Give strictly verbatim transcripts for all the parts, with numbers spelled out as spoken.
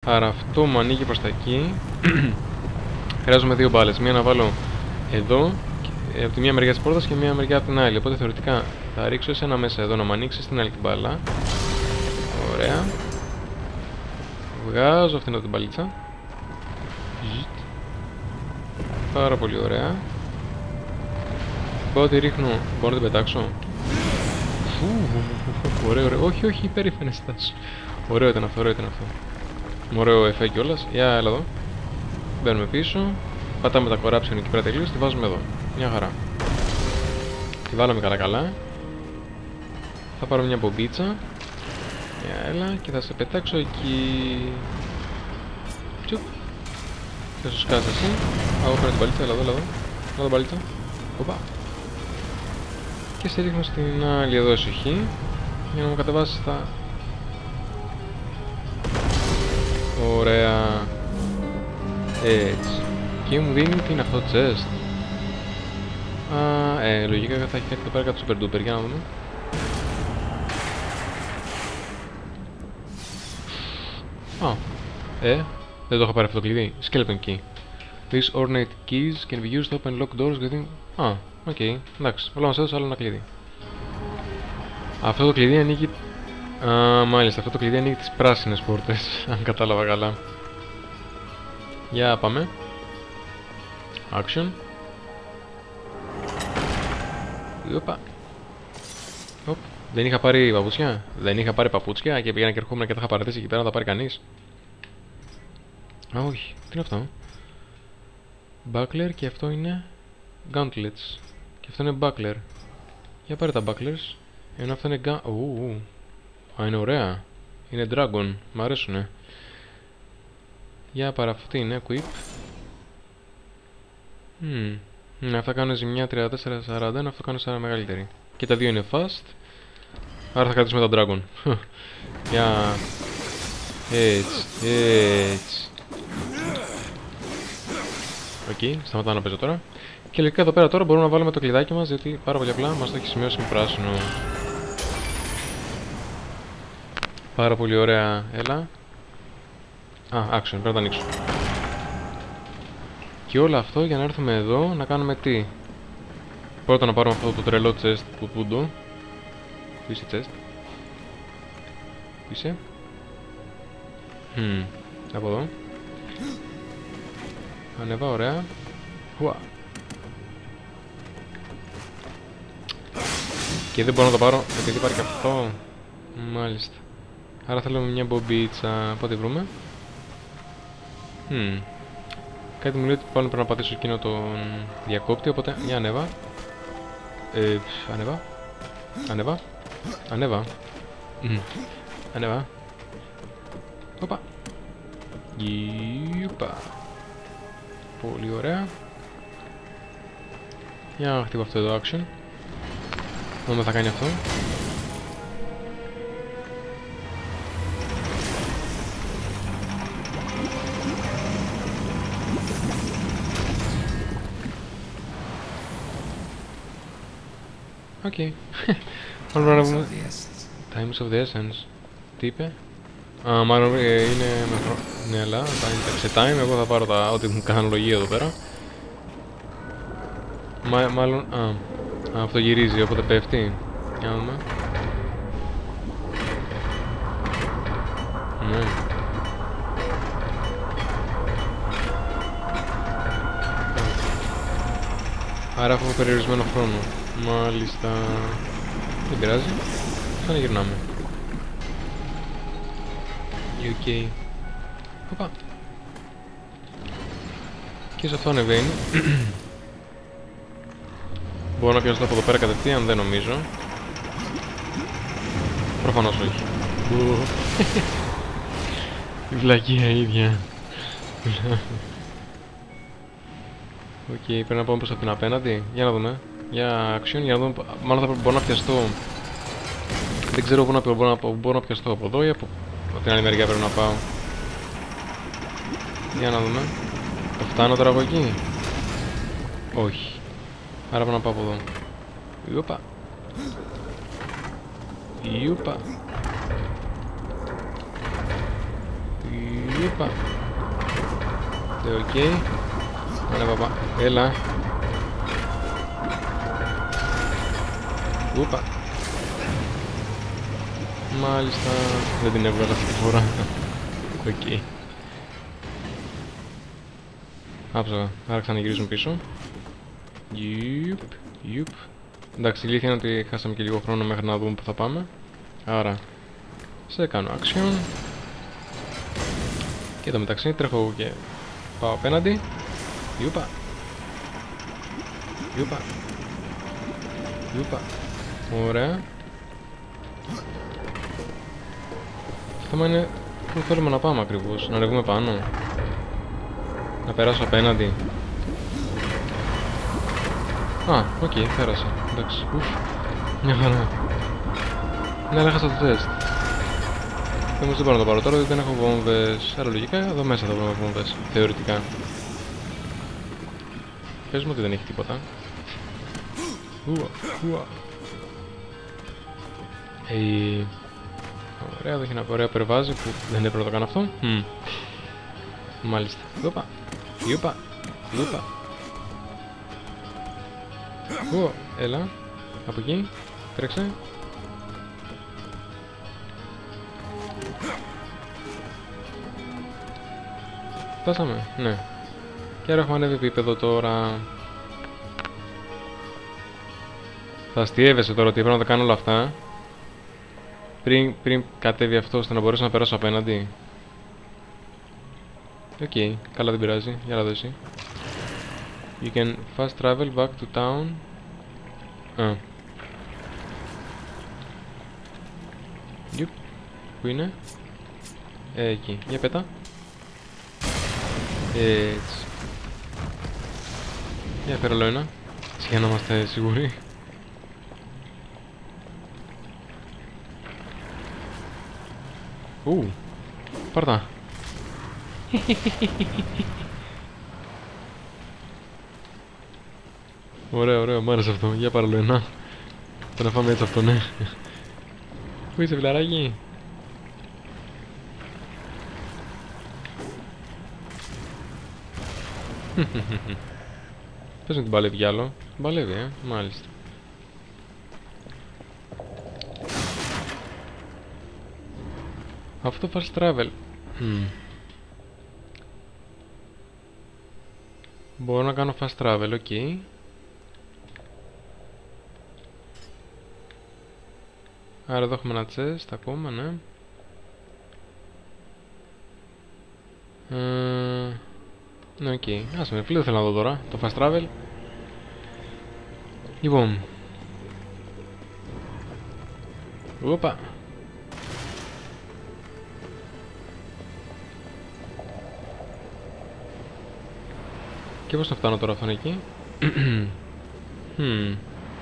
Άρα αυτό μου ανοίγει προς τα εκεί. Χρειάζομαι δύο μπάλες. Μία να βάλω εδώ, από τη μία μεριά της πόρτας και μία μεριά από την άλλη. Οπότε θεωρητικά θα ρίξω εσένα μέσα εδώ να μου ανοίξει την άλλη την μπάλα. Ωραία. Βγάζω αυτήν εδώ την μπαλίτσα. Πάρα πολύ ωραία. Πάω ότι ρίχνω. Μπορώ να την πετάξω. Φου, ωραίο, ωραίο. Όχι, όχι, υπέρηφανες στάσεις. Ωραίο ήταν αυτό, ωραίο ήταν αυτό. Ωραίο εφέ κιόλας. Για έλα εδώ. Μπαίνουμε πίσω. Πατάμε τα κοράψια εκεί πέρα τελείως. Τη βάζουμε εδώ. Μια χαρά. Τη βάλαμε καλά καλά. Θα πάρω μια μπομπίτσα. Για έλα και θα σε πετάξω εκεί. Τσουπ. Θα σου σκάσει εσύ. Α, εγώ φέρω την παλίτσα. Έλα εδώ, έλα εδώ. Έλα την παλίτσα. Οπα. Και σε ρίχνω στην άλλη εδώ εσοχή. Για να μου κατεβάσεις τα... Ωραία. Έτσι. Και μου δίνει τι είναι αυτό, chest. Α, ε, λογικά θα έχει κάτι εδώ πέρα κάτι super duper. Για να δούμε. Α, ε, δεν το είχα πάρει αυτό το κλειδί. Skeleton key. These ornate keys can be used to open locked doors within... Α, οκ, okay. Εντάξει. Όλα μας έδωσε άλλο ένα κλειδί. Αυτό το κλειδί ανοίγει... Α, μάλιστα, αυτό το κλειδί ανοίγει τις πράσινες πόρτες, αν κατάλαβα καλά. Για πάμε. Action. Οπα. Οπ. Δεν είχα πάρει παπούτσια. Δεν είχα πάρει παπούτσια και πήγαινα και ερχόμουν και τα είχα παρατήσει εκεί πέρα να τα πάρει κανείς. Α, όχι. Τι είναι αυτό. Buckler και αυτό είναι Gauntlets. Και αυτό είναι Buckler. Για πάρε τα Bucklers. Ενώ αυτό είναι Gun... Ου, α, είναι ωραία. Είναι Dragon. Μ' αρέσουνε. Για πάρε αυτή είναι Equip. Mm. Mm, αυτά κάνουν ζημιά τριάντα τέσσερα σαράντα ένα, αυτό κάνουν σαν μεγαλύτερη. Και τα δύο είναι fast. Άρα θα κρατήσουμε τα Dragon. Για... Έτσι, έτσι. Οκ, okay, σταματάω να παίζω τώρα. Και λογικά εδώ πέρα τώρα μπορούμε να βάλουμε το κλειδάκι μας, γιατί πάρα πολύ απλά μας το έχει σημειώσει με πράσινο. Πάρα πολύ ωραία, έλα. Α, action, πρέπει να το ανοίξω. Και όλο αυτό για να έρθουμε εδώ να κάνουμε τι. Πρώτα να πάρουμε αυτό το τρελό chest που πούντο. Πού είσαι chest. Πού είσαι. Hm, από εδώ. Ανεβά, ωραία. Χουα. Και δεν μπορώ να το πάρω επειδή υπάρχει αυτό. Μάλιστα. Άρα θέλουμε μια μπομπίτσα. Πότε βρούμε. Hm. Κάτι μου λέει ότι πάνω πρέπει να πατήσω εκείνο τον διακόπτη, οπότε για ανέβα. Ε, ανέβα. Ανέβα. Ανέβα. Mm. Ανέβα. Οπα. Γιουπα. Πολύ ωραία. Για να χτύπω αυτό εδώ action. Δούμε θα κάνει αυτό. Οκ. Μόνο να πούμε... Times of the essence. Τι είπε? Α, μάλλον ε, είναι με χρόνο. Ναι, αλλά θα είναι σε time. Εγώ θα πάρω τα ό,τι μου κάνουν λογία εδώ πέρα. Μα, μάλλον... Α, α, αυτό γυρίζει οπότε πέφτει. Για να δούμε. Ναι. Άρα έχουμε περιορισμένο χρόνο. Μάλιστα. Δεν πειράζει. Ξαναγυρνάμε. Οκ. Okay. Οπα. Και σε αυτό ανεβαίνει. Μπορώ να πιάσω από εδώ πέρα κατευθείαν, δεν νομίζω. Προφανώς όχι. Η βλακεία ίδια. Οκ, okay, πρέπει να πάμε προς αυτήν απέναντι. Για να δούμε. Για action, για να δούμε. Μάλλον θα μπορώ να πιαστώ. Δεν ξέρω πού να, μπορώ να, μπορώ να πιαστώ από εδώ ή από, από την άλλη μεριά πρέπει να πάω. Για να δούμε. Θα φτάνω τώρα από εκεί. Όχι. Άρα πρέπει να πάω από εδώ. Ιούπα. Ιούπα. Ούπα. Ε, οκ. Έλα παπά. Έλα. Ούπα. Μάλιστα. Δεν την έβγαλα αυτή τη φορά. Οκ. Άψογα. Άρα ξαναγυρίζουν πίσω. Γιουπ. Γιουπ. Εντάξει, η αλήθεια είναι ότι χάσαμε και λίγο χρόνο μέχρι να δούμε που θα πάμε. Άρα, σε κάνω action. Και εδώ μεταξύ τρέχω εγώ και πάω απέναντι. Ιούπα. Ιούπα. Ιούπα. Ωραία. Το θέμα είναι πού θέλουμε να πάμε ακριβώς. Να ανεβούμε πάνω. Να περάσω απέναντι. Α, οκ, okay, πέρασα. Εντάξει, ουφ. Μια χαρά. Ναι, αλλά έχασα το τεστ. Όμως δεν μπορώ να το πάρω τώρα, γιατί δεν έχω βόμβες. Άρα λογικά εδώ μέσα θα βρούμε βόμβες. Θεωρητικά. Πες μου ότι δεν έχει τίποτα. Ουα, ουα. Ε, ωραία, εδώ έχει ένα ωραίο περβάζι που δεν έπρεπε να το κάνω αυτό. Mm. Μάλιστα. Ιούπα. Ιούπα. Ιούπα. Ουα, έλα. Από εκεί. Τρέξε. Φτάσαμε, ναι. Και άρα έχουμε ανέβει επίπεδο τώρα. Θα αστείευεσαι τώρα ότι πρέπει να τα κάνω όλα αυτά πριν, πριν κατέβει αυτό ώστε να μπορέσω να περάσω απέναντι. Οκ, okay, καλά, δεν πειράζει. Για να δω εσύ. You can fast travel back to town. Α. Γιουπ. Πού είναι? Ε, εκεί. Για πέτα. Έτσι. Για φέρω άλλο ένα. Για να είμαστε σίγουροι. Ου, πάρτα. Ωραίο, ωραίο, μ' άρεσε αυτό. Για πάρε άλλο ένα. Το να φάμε έτσι αυτό, ναι. Πού είσαι, φιλαράκι? Πες να την παλεύει κι άλλο. Την παλεύει, ε, μάλιστα. Αυτό fast travel. Mm. Μπορώ να κάνω fast travel, οκ. Okay. Άρα εδώ έχουμε ένα chest ακόμα, ναι. Ε, ναι, οκ. Okay. Άσε με, φίλε, δεν θέλω να δω τώρα το fast travel. Λοιπόν. Οπα. Και πώς θα φτάνω τώρα αυτόν εκεί? hmm.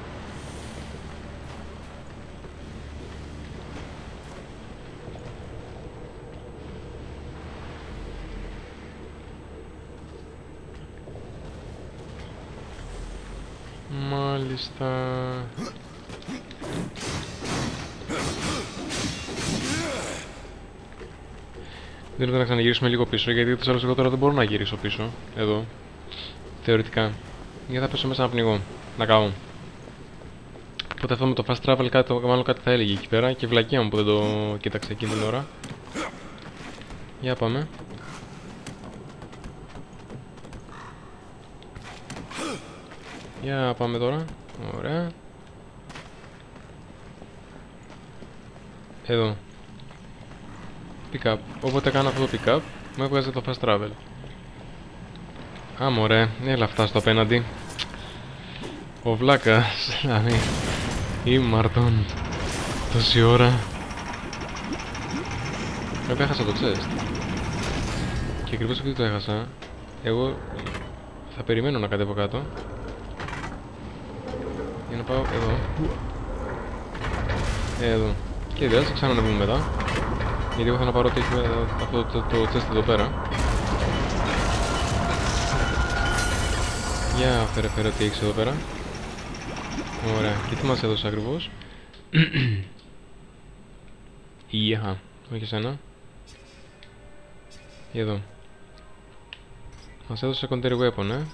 Μάλιστα. Δεν είναι να ξαναγυρίσουμε λίγο πίσω, γιατί τους άλλους εγώ τώρα δεν μπορώ να γυρίσω πίσω. Εδώ. Θεωρητικά. Γιατί θα πέσω μέσα να πνιγώ. Να κάω. Οπότε αυτό με το fast travel κάτι, μάλλον κάτι θα έλεγε εκεί πέρα. Και βλακεία μου που δεν το κοίταξε εκείνη την ώρα. Για πάμε. Για πάμε τώρα. Ωραία. Εδώ. Pick up. Όποτε κάνω αυτό το pick up, μου έβγαζε το fast travel. Α, μωρέ, έλα αυτά στο απέναντι. Ο βλάκας, δηλαδή. Ήμαρτον. Τόση ώρα. Βέβαια έχασα το chest. Και ακριβώς επειδή το έχασα, εγώ θα περιμένω να κατέβω κάτω. Για να πάω εδώ. Εδώ. Και δεν θα ξανανεβούμε μετά. Γιατί εγώ θα να πάρω ότι έχουμε αυτό το, το, το chest εδώ πέρα. Για φέρε φέρε τι έχεις εδώ πέρα. Ωραία. Και τι μας έδωσε ακριβώς? Ιεχα. Όχι εσένα. Ή εδώ. Μας έδωσε secondary weapon, ε.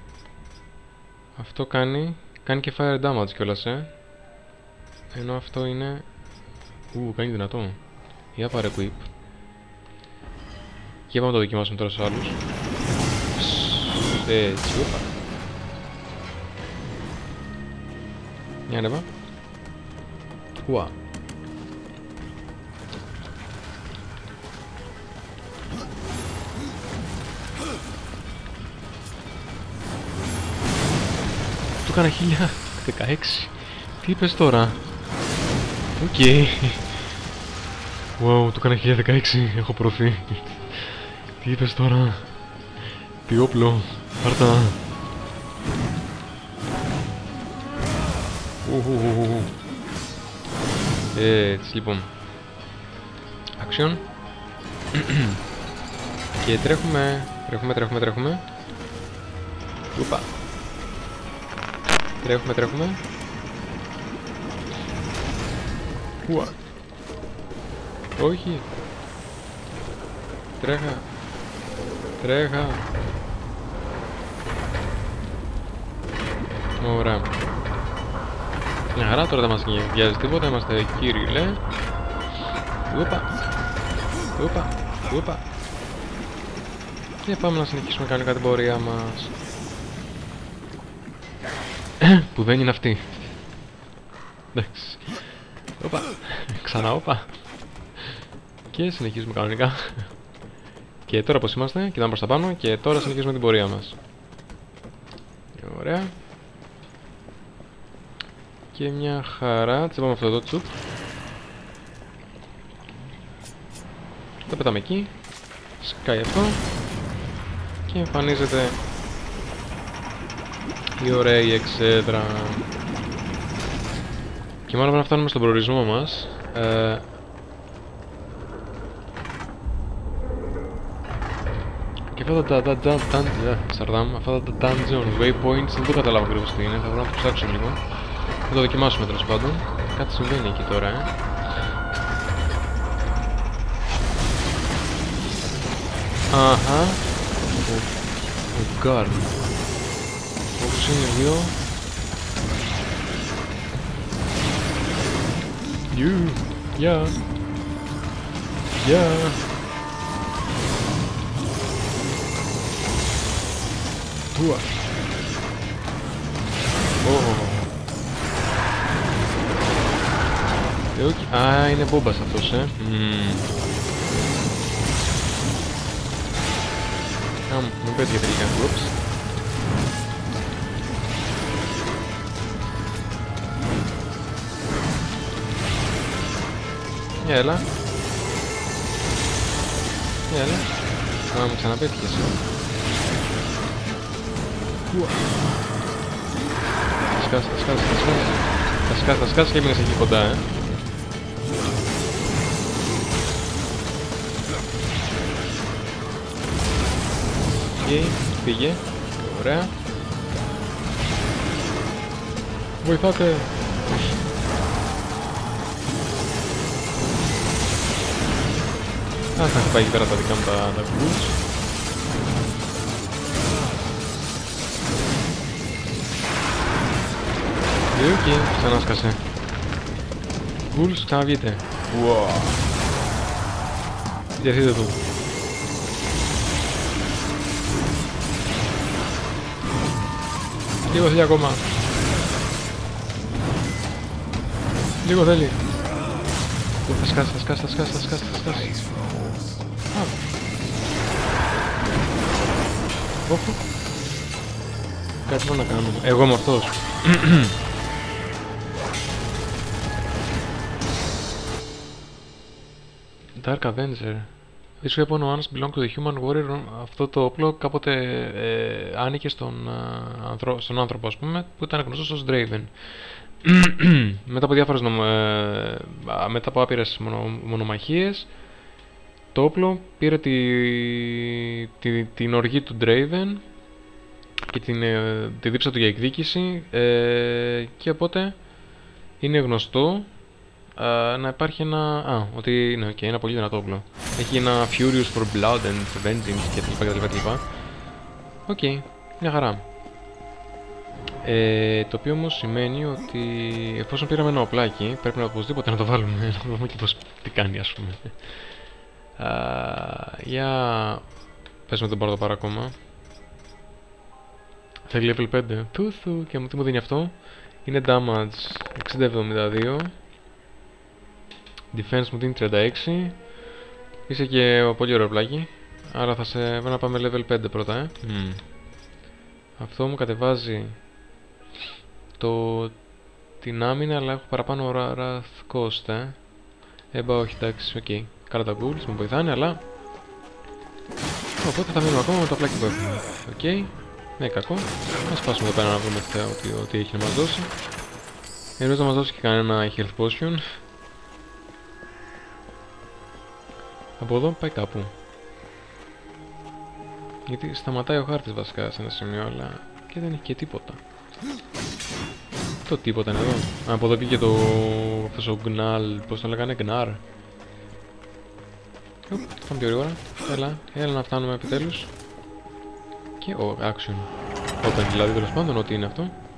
Αυτό κάνει... κάνει και fire damage κιόλας, ε. Ενώ αυτό είναι... Ου, κάνει δυνατό. Για πάρε equip. Και πάμε να το δοκιμάσουμε τώρα στους άλλους. Έτσι, όπα. Για ανέβα. Ουα. Του έκανα χίλια δεκαέξι. Τι είπες τώρα? Οκ. Okay. Wow, του έκανα χίλια δεκαέξι. Έχω προωθεί. Τι είπες τώρα? Τι όπλο? Πάρτα. Έτσι, λοιπόν. Action. Και τρέχουμε. Τρέχουμε, τρέχουμε, τρέχουμε. Ούπα. Τρέχουμε, τρέχουμε. Ουα. Όχι. Τρέχα. Τρέχα. Ωραία. Μια χαρά, τώρα δεν μας βιάζει τίποτα, είμαστε κύριοι, λέ. Ούπα. Ούπα. Ούπα. Και πάμε να συνεχίσουμε κανονικά την πορεία μας. Που δεν είναι αυτή. Εντάξει. Οπα. Ξανά όπα. Και συνεχίζουμε κανονικά. Και τώρα πως είμαστε, κοιτάμε προς τα πάνω. Και τώρα συνεχίζουμε την πορεία μας. Ωραία. Και μια χαρά. Τσέπαμε αυτό εδώ τσουπ. Το πετάμε εκεί. Σκάει αυτό. Και εμφανίζεται η ωραία η εξέδρα. Και μάλλον να φτάνουμε στον προορισμό μας. Ε, και αυτά τα, τα, τα, τα, Σαρδάμ, αυτά τα dungeon waypoints δεν το καταλάβω ακριβώς τι είναι. Θα βρω να το ψάξω λίγο. Θα το δοκιμάσουμε τέλος πάντων. Κάτι συμβαίνει εκεί τώρα, ε. Αχα. Ο, ο Γκάρν. Όπως είναι δύο. You. Yeah. Yeah. Τούα. Oh. Okay. Α, είναι μπόμπας αυτός, ε. Mm. Α, μου πέτυχε τελικά. Whoops. Για έλα. Για έλα. Α, μου ξαναπέτυχες. Θα σκάσει, θα σκάσει, θα σκάσει. Θα σκάσει, θα σκάσει και έμεινες εκεί κοντά, ε. Okay, πήγε. Ωραία. Βοηθάτε. Α, θα πάει εκεί πέρα τα δικά μου τα, τα ghouls. Και οκ, ξανάσκασε. Ghouls, ξαναβγείτε. Wow. Διαθείτε του. Λίγο θέλει ακόμα. Λίγο θέλει. Θα σκάσει, θα σκάσει, θα σκάσει, θα σκάσει, θα σκάσει. Α. Όχο. Κάτι μόνο να κάνουμε. Εγώ είμαι αυτός. Dark Avenger. This weapon once belonged to the human warrior. Αυτό το όπλο κάποτε ε, άνοικε στον, ε, στον άνθρωπο, ας πούμε, που ήταν γνωστός ως Draven. Μετά από διάφορες νομ, ε, μετά από άπειρες μονο, μονομαχίες, το όπλο πήρε τη, τη, την οργή του Draven και την, ε, τη δίψα του για εκδίκηση, ε, και οπότε είναι γνωστό α, να υπάρχει ένα... Α, ότι είναι okay, ένα πολύ δυνατό όπλο. Έχει ένα Furious for Blood and Vengeance κτλ. κτλ. Οκ, okay, μια χαρά. Ε, το οποίο όμως σημαίνει ότι εφόσον πήραμε ένα οπλάκι, πρέπει να οπωσδήποτε να το βάλουμε, να δούμε και πώς τι κάνει, ας πούμε. Α, για... πες με τον πάρω το παρά ακόμα. Θέλει level πέντε. Τούθου, και τι μου δίνει αυτό. Είναι damage εξήντα εβδομήντα δύο. Defense μου δίνει τριάντα έξι. Είσαι και πολύ ωραίο πλάκι. Άρα θα σε να πάμε level πέντε πρώτα, ε. Mm. Αυτό μου κατεβάζει το... την άμυνα, αλλά έχω παραπάνω wrath cost, ε. Έμπα, όχι, εντάξει, οκ. Okay. Κάρα τα ghouls μου βοηθάνε, αλλά... Οπότε θα μείνουμε ακόμα με το πλάκι που έχουμε. Οκ. Okay. Ναι, κακό. Ας σπάσουμε εδώ πέρα να βρούμε τι, τι έχει να μας δώσει. Εννοείς να μας δώσει και κανένα health potion. Από εδώ πάει κάπου. Γιατί σταματάει ο χάρτης βασικά σε ένα σημείο, αλλά και δεν έχει και τίποτα. Το τίποτα είναι εδώ. Α, από εδώ πήγε το... αυτός ο Gnal, πώς το λέγανε, Gnar. Πάμε πιο γρήγορα. Έλα, έλα να φτάνουμε επιτέλους. Και ο action. Open δηλαδή, τέλος πάντων, ό,τι είναι αυτό.